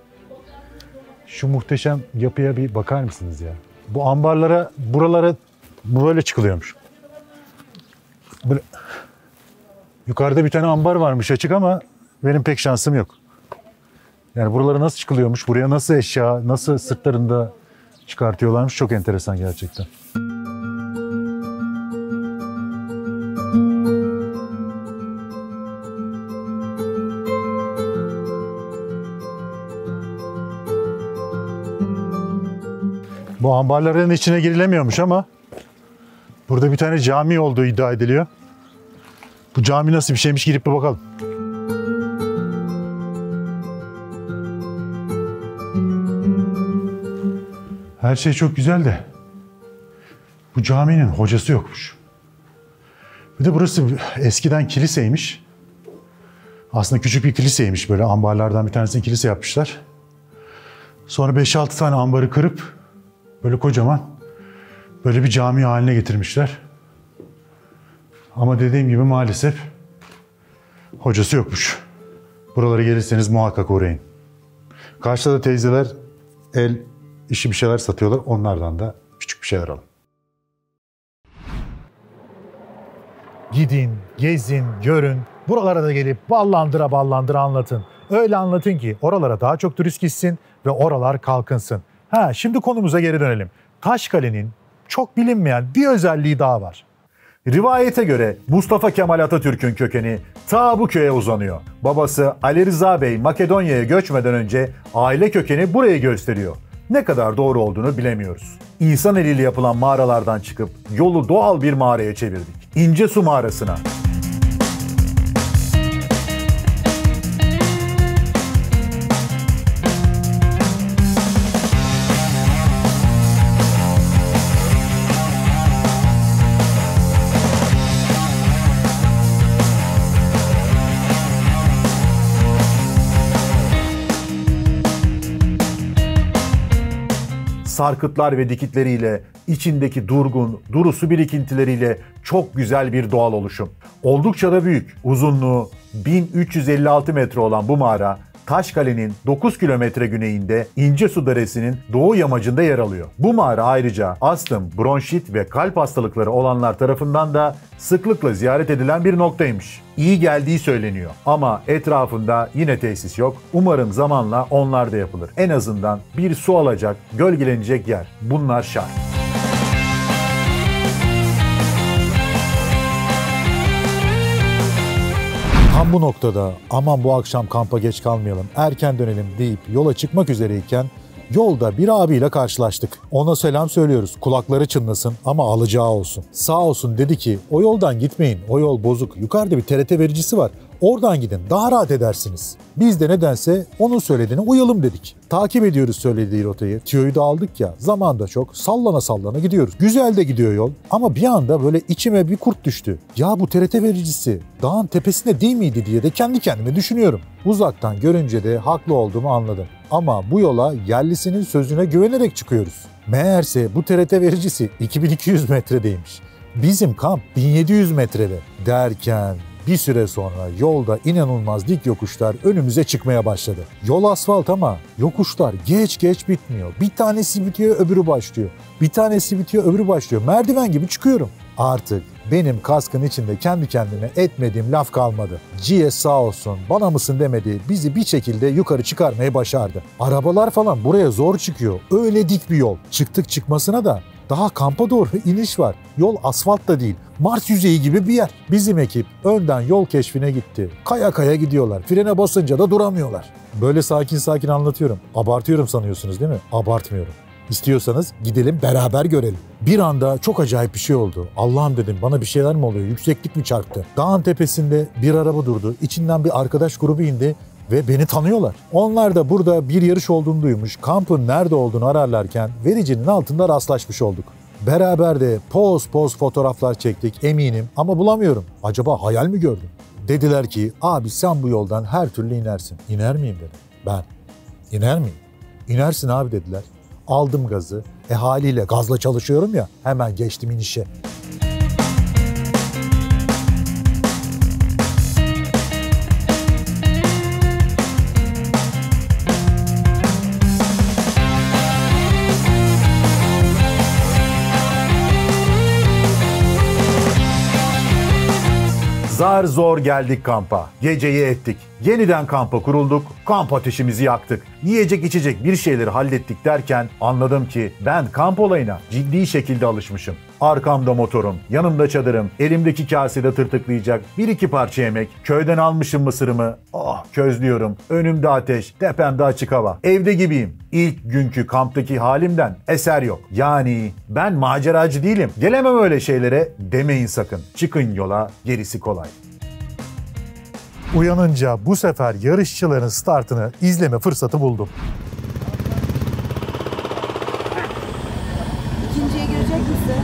Şu muhteşem yapıya bir bakar mısınız ya? Bu ambarlara, buralara böyle çıkılıyormuş. Böyle. Yukarıda bir tane ambar varmış açık ama benim pek şansım yok. Yani buralara nasıl çıkılıyormuş, buraya nasıl eşya, nasıl sırtlarında çıkartıyorlarmış, çok enteresan gerçekten. Bu ambarların içine girilemiyormuş ama burada bir tane cami olduğu iddia ediliyor. Bu cami nasıl bir şeymiş, girip bir bakalım. Her şey çok güzel de bu caminin hocası yokmuş. Bir de burası eskiden kiliseymiş. Aslında küçük bir kiliseymiş, böyle ambarlardan bir tanesini kilise yapmışlar. Sonra 5-6 tane ambarı kırıp böyle kocaman böyle bir cami haline getirmişler. Ama dediğim gibi maalesef hocası yokmuş. Buralara gelirseniz muhakkak uğrayın. Karşıda da teyzeler el işi bir şeyler satıyorlar. Onlardan da küçük bir şeyler alın. Gidin, gezin, görün. Buralara da gelip ballandıra ballandıra anlatın. Öyle anlatın ki oralara daha çok turist gitsin ve oralar kalkınsın. Şimdi konumuza geri dönelim. Taşkale'nin çok bilinmeyen bir özelliği daha var. Rivayete göre Mustafa Kemal Atatürk'ün kökeni ta bu köye uzanıyor. Babası Ali Rıza Bey Makedonya'ya göçmeden önce aile kökeni burayı gösteriyor. Ne kadar doğru olduğunu bilemiyoruz. İnsan eliyle yapılan mağaralardan çıkıp yolu doğal bir mağaraya çevirdik. İncesu Mağarası'na. Sarkıtlar ve dikitleriyle, içindeki duru su birikintileriyle çok güzel bir doğal oluşum. Oldukça da büyük. Uzunluğu 1356 metre olan bu mağara, Taşkale'nin 9 kilometre güneyinde İncesu Deresi'nin doğu yamacında yer alıyor. Bu mağara ayrıca astım, bronşit ve kalp hastalıkları olanlar tarafından da sıklıkla ziyaret edilen bir noktaymış. İyi geldiği söyleniyor ama etrafında yine tesis yok. Umarım zamanla onlar da yapılır. En azından bir su alacak, gölgelenecek yer. Bunlar şart. Tam bu noktada aman bu akşam kampa geç kalmayalım, erken dönelim deyip yola çıkmak üzereyken yolda bir abiyle karşılaştık. Ona selam söylüyoruz. Kulakları çınlasın ama alacağı olsun. Sağ olsun dedi ki o yoldan gitmeyin. O yol bozuk. Yukarıda bir TRT vericisi var. Oradan gidin. Daha rahat edersiniz. Biz de nedense onun söylediğine uyalım dedik. Takip ediyoruz söylediği rotayı. Tüyoyu da aldık ya. Zaman da çok. Sallana sallana gidiyoruz. Güzel de gidiyor yol. Ama bir anda böyle içime bir kurt düştü. Ya bu TRT vericisi dağın tepesinde değil miydi diye de kendi kendime düşünüyorum. Uzaktan görünce de haklı olduğumu anladım. Ama bu yola yerlisinin sözüne güvenerek çıkıyoruz. Meğerse bu TRT vericisi 2200 metredeymiş. Bizim kamp 1700 metrede derken bir süre sonra yolda inanılmaz dik yokuşlar önümüze çıkmaya başladı. Yol asfalt ama yokuşlar geç bitmiyor. Bir tanesi bitiyor öbürü başlıyor. Bir tanesi bitiyor öbürü başlıyor. Merdiven gibi çıkıyorum. Artık benim kaskın içinde kendi kendime etmediğim laf kalmadı. GS sağ olsun bana mısın demedi, bizi bir şekilde yukarı çıkarmayı başardı. Arabalar falan buraya zor çıkıyor. Öyle dik bir yol. Çıktık çıkmasına da daha kampa doğru iniş var. Yol asfalt da değil. Mars yüzeyi gibi bir yer. Bizim ekip önden yol keşfine gitti. Kaya kaya gidiyorlar. Frene basınca da duramıyorlar. Böyle sakin sakin anlatıyorum. Abartıyorum sanıyorsunuz değil mi? Abartmıyorum. İstiyorsanız gidelim beraber görelim. Bir anda çok acayip bir şey oldu. Allah'ım dedim, bana bir şeyler mi oluyor? Yükseklik mi çarptı? Dağın tepesinde bir araba durdu. İçinden bir arkadaş grubu indi ve beni tanıyorlar. Onlar da burada bir yarış olduğunu duymuş. Kampın nerede olduğunu ararlarken vericinin altında rastlaşmış olduk. Beraber de poz fotoğraflar çektik eminim ama bulamıyorum. Acaba hayal mi gördüm? Dediler ki abi sen bu yoldan her türlü inersin. İner miyim dedim. Ben. İner miyim? İnersin abi dediler. Aldım gazı. Haliyle gazla çalışıyorum ya, hemen geçtim inişe. Zar zor geldik kampa. Geceyi ettik. Yeniden kampa kurulduk. Kamp ateşimizi yaktık. Yiyecek içecek bir şeyleri hallettik derken anladım ki ben kamp olayına ciddi şekilde alışmışım. Arkamda motorum, yanımda çadırım, elimdeki kasede tırtıklayacak bir iki parça yemek, köyden almışım mısırımı, közlüyorum, önümde ateş, tepemde açık hava, evde gibiyim. İlk günkü kamptaki halimden eser yok. Yani ben maceracı değilim, gelemem öyle şeylere demeyin sakın. Çıkın yola, gerisi kolay. Uyanınca bu sefer yarışçıların startını izleme fırsatı buldum. İkinciye girecek misin?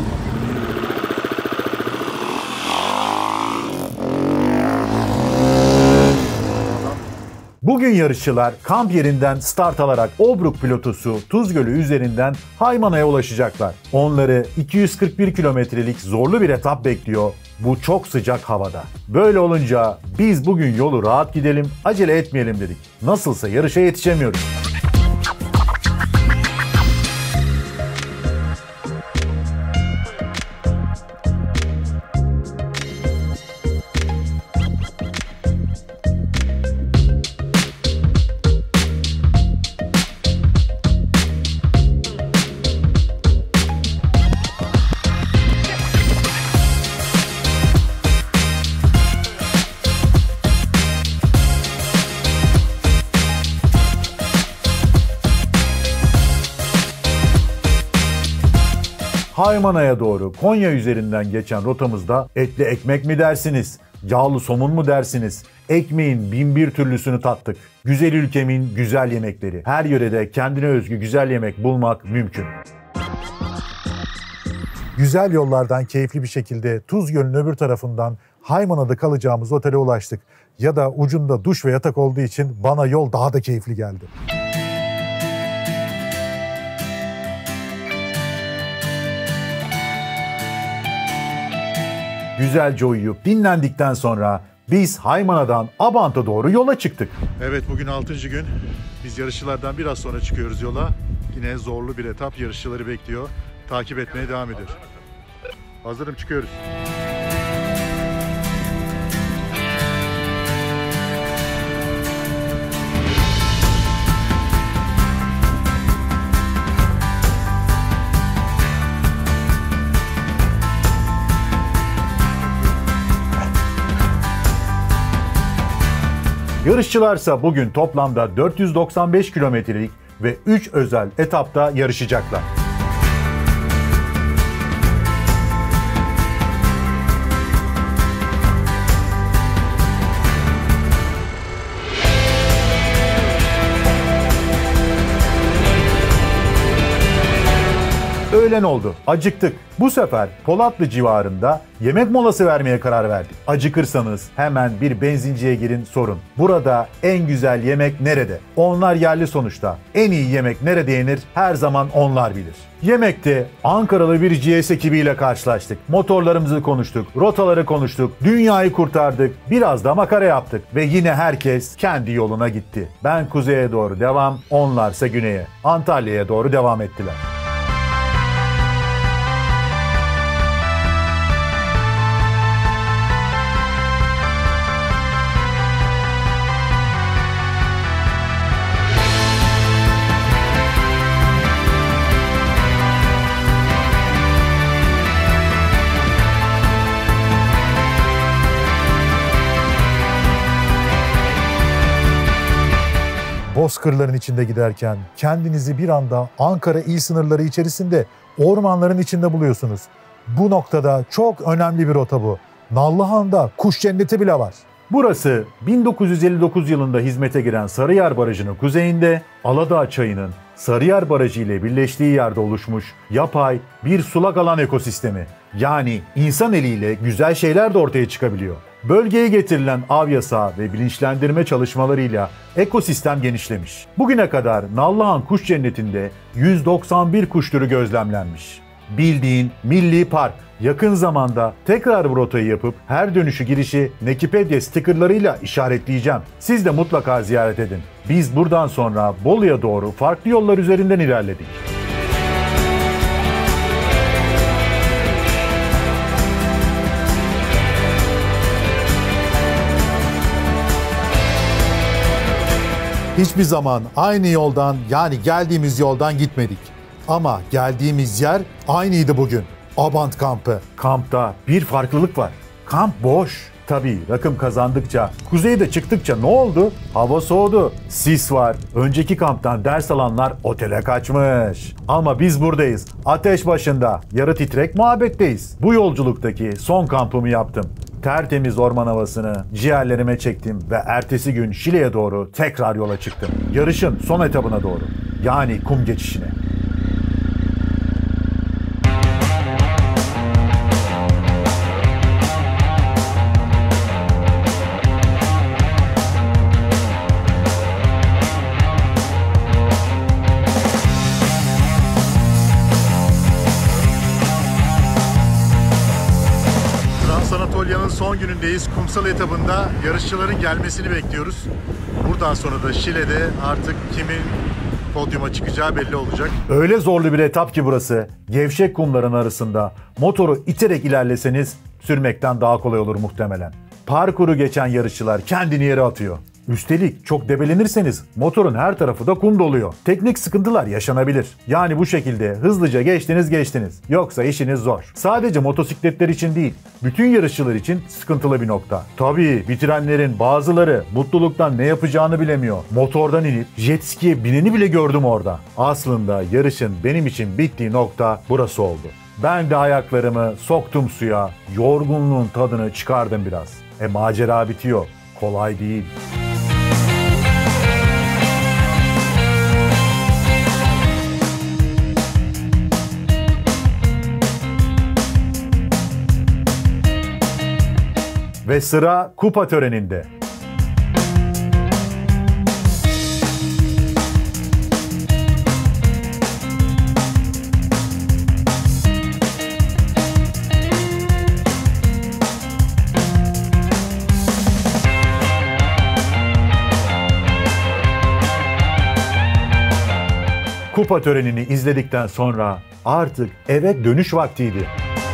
Bugün yarışçılar kamp yerinden start alarak Obruk Platosu Tuz Gölü üzerinden Haymana'ya ulaşacaklar. Onları 241 kilometrelik zorlu bir etap bekliyor bu çok sıcak havada. Böyle olunca biz bugün yolu rahat gidelim, acele etmeyelim dedik. Nasılsa yarışa yetişemiyoruz. Haymana'ya doğru Konya üzerinden geçen rotamızda etli ekmek mi dersiniz, yağlı somun mu dersiniz? Ekmeğin bin bir türlüsünü tattık. Güzel ülkemin güzel yemekleri. Her yörede kendine özgü güzel yemek bulmak mümkün. Güzel yollardan keyifli bir şekilde Tuz Gölü'nün öbür tarafından Haymana'da kalacağımız otele ulaştık. Ya da ucunda duş ve yatak olduğu için bana yol daha da keyifli geldi. Güzelce uyuyup dinlendikten sonra biz Haymana'dan Abant'a doğru yola çıktık. Evet, bugün 6. gün. Biz yarışçılardan biraz sonra çıkıyoruz yola. Yine zorlu bir etap yarışçıları bekliyor. Takip etmeye devam ediyor. Hazırım, çıkıyoruz. Yarışçılarsa bugün toplamda 495 kilometrelik ve 3 özel etapta yarışacaklar. Öğlen oldu. Acıktık. Bu sefer Polatlı civarında yemek molası vermeye karar verdik. Acıkırsanız hemen bir benzinciye girin, sorun. Burada en güzel yemek nerede? Onlar yerli sonuçta. En iyi yemek nerede yenir? Her zaman onlar bilir. Yemekte Ankaralı bir GS ekibiyle karşılaştık. Motorlarımızı konuştuk, rotaları konuştuk, dünyayı kurtardık, biraz da makara yaptık ve yine herkes kendi yoluna gitti. Ben kuzeye doğru devam, onlarsa güneye, Antalya'ya doğru devam ettiler. Bozkırların içinde giderken kendinizi bir anda Ankara il sınırları içerisinde ormanların içinde buluyorsunuz. Bu noktada çok önemli bir rota bu. Nallıhan'da kuş cenneti bile var. Burası 1959 yılında hizmete giren Sarıyer Barajı'nın kuzeyinde, Aladağ Çayı'nın Sarıyer Barajı ile birleştiği yerde oluşmuş yapay bir sulak alan ekosistemi. Yani insan eliyle güzel şeyler de ortaya çıkabiliyor. Bölgeye getirilen av yasağı ve bilinçlendirme çalışmalarıyla ekosistem genişlemiş. Bugüne kadar Nallıhan Kuş Cenneti'nde 191 kuş türü gözlemlenmiş. Bildiğin milli park. Yakın zamanda tekrar bu rotayı yapıp her dönüşü girişi Nekipedia stickerlarıyla işaretleyeceğim. Siz de mutlaka ziyaret edin. Biz buradan sonra Bolu'ya doğru farklı yollar üzerinden ilerledik. Hiçbir zaman aynı yoldan, yani geldiğimiz yoldan gitmedik. Ama geldiğimiz yer aynıydı bugün. Abant kampı. Kampta bir farklılık var. Kamp boş. Tabii rakım kazandıkça, kuzeyde çıktıkça ne oldu? Hava soğudu. Sis var. Önceki kamptan ders alanlar otele kaçmış. Ama biz buradayız. Ateş başında. Yarı titrek muhabbetteyiz. Bu yolculuktaki son kampımı yaptım. Tertemiz orman havasını ciğerlerime çektim ve ertesi gün Şile'ye doğru tekrar yola çıktım. Yarışın son etabına doğru. Yani kum geçişine. son günündeyiz. Kumsal etabında yarışçıların gelmesini bekliyoruz. Buradan sonra da Şile'de artık kimin podyuma çıkacağı belli olacak. Öyle zorlu bir etap ki burası. Gevşek kumların arasında motoru iterek ilerleseniz sürmekten daha kolay olur muhtemelen. Parkuru geçen yarışçılar kendini yere atıyor. Üstelik çok debelenirseniz motorun her tarafı da kum doluyor. Teknik sıkıntılar yaşanabilir. Yani bu şekilde hızlıca geçtiniz. Yoksa işiniz zor. Sadece motosikletler için değil, bütün yarışçılar için sıkıntılı bir nokta. Tabii bitirenlerin bazıları mutluluktan ne yapacağını bilemiyor. Motordan inip jet ski'ye bineni bile gördüm orada. Aslında yarışın benim için bittiği nokta burası oldu. Ben de ayaklarımı soktum suya, yorgunluğun tadını çıkardım biraz. Macera bitiyor. Kolay değil. Ve sıra kupa töreninde. Kupa törenini izledikten sonra artık eve dönüş vaktiydi.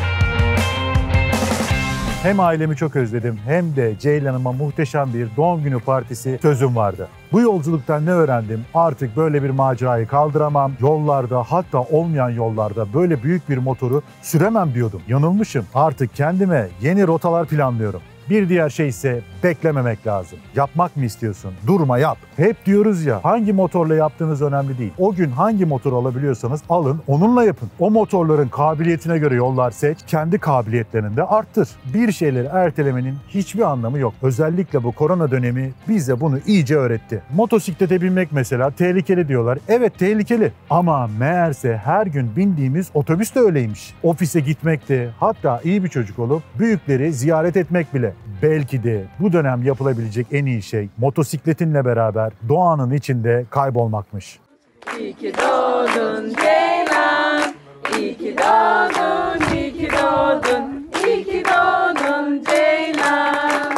Hem ailemi çok özledim hem de Ceylan'ıma muhteşem bir doğum günü partisi sözüm vardı. Bu yolculuktan ne öğrendim? Artık böyle bir macerayı kaldıramam. Yollarda, hatta olmayan yollarda böyle büyük bir motoru süremem diyordum. Yanılmışım. Artık kendime yeni rotalar planlıyorum. Bir diğer şey ise beklememek lazım. Yapmak mı istiyorsun? Durma, yap. Hep diyoruz ya, hangi motorla yaptığınız önemli değil. O gün hangi motoru alabiliyorsanız alın, onunla yapın. O motorların kabiliyetine göre yollar seç, kendi kabiliyetlerini de arttır. Bir şeyleri ertelemenin hiçbir anlamı yok. Özellikle bu korona dönemi bize bunu iyice öğretti. Motosiklete binmek mesela tehlikeli diyorlar. Evet, tehlikeli. Ama meğerse her gün bindiğimiz otobüs de öyleymiş. Ofise gitmek de, hatta iyi bir çocuk olup büyükleri ziyaret etmek bile. Belki de bu dönem yapılabilecek en iyi şey motosikletinle beraber doğanın içinde kaybolmakmış. İyi ki doğdun Ceylan, iyi ki doğdun, iyi ki doğdun, iyi ki doğdun Ceylan.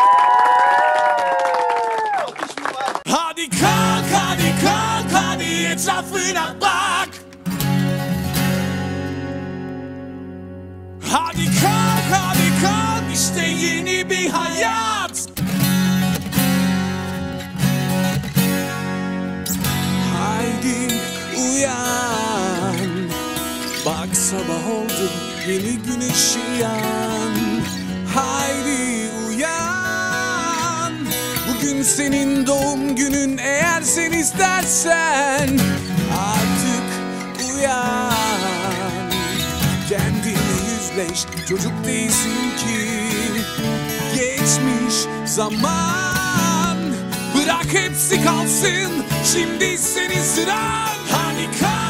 Hadi kalk, hadi kalk, hadi etrafına bak. Hadi kalk, hadi kalk, işte yeni bir hayat. Haydi uyan, bak sabah oldu, yeni gün ışıyan. Haydi uyan, bugün senin doğum günün, eğer sen istersen. Artık uyan, kendine yüzleş, çocuk değilsin ki. Geçmiş zaman, bırak hepsi kalsın, şimdi senin sıran. Hadi kalk.